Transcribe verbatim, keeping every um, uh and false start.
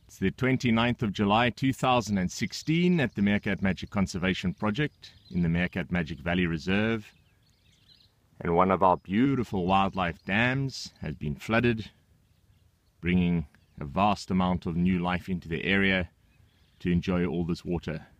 It's the twenty-ninth of July two thousand sixteen at the Meerkat Magic Conservation Project in the Meerkat Magic Valley Reserve. And one of our beautiful wildlife dams has been flooded, bringing a vast amount of new life into the area to enjoy all this water.